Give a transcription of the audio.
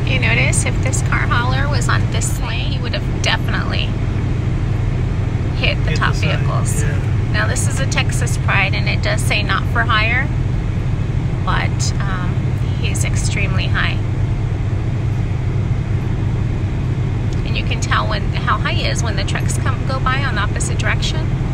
You notice if this car hauler was on this lane, he would have definitely hit the top vehicles. Yeah. Now this is a Texas Pride and it does say not for hire, but he's extremely high. And you can tell how high he is when the trucks go by on the opposite direction.